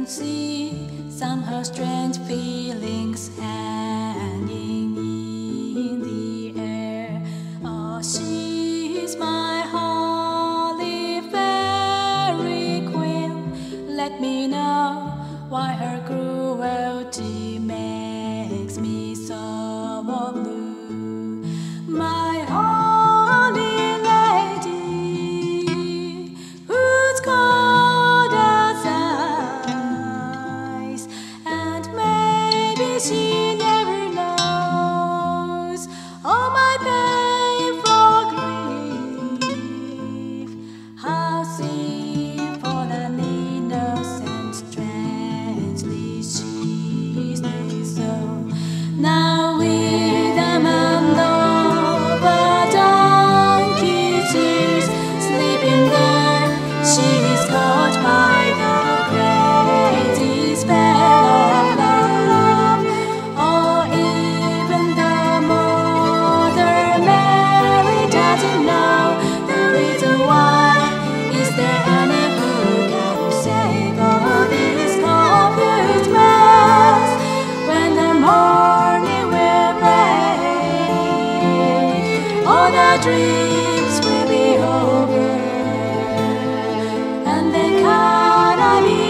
can see somehow strange feelings hanging in the air. Oh, she's my holy fairy queen. Let me know why her cruelty makes me so blue. My holy lady, who's cold as ice, and maybe she never knows all my painful grief, how sinful and innocent strangely she stays so. Now with a man over donkeys she's sleeping there. She is caught by the crazy spell of love. Oh, even the Mother Mary doesn't know the reason why. Is there any who can save all this confused mess when the morning will break? All the dreams will be over, and then can I be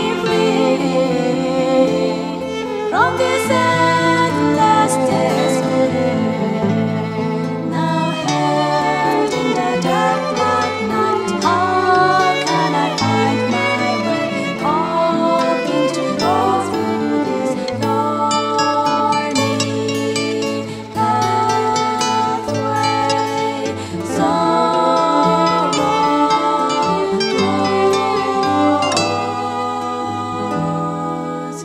free from this endless despair? Now held in the dark night, how can I find my way, hoping to go through this thorny pathway? Sorrow grows.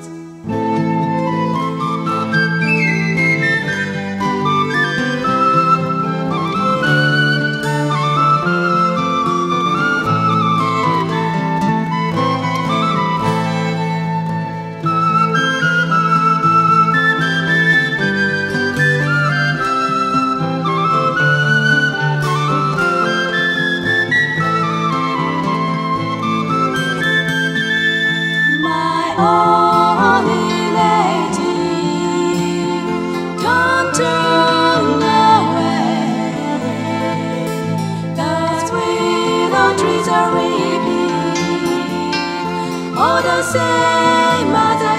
My only lady, don't turn away. Those willow trees are weeping, all the same as I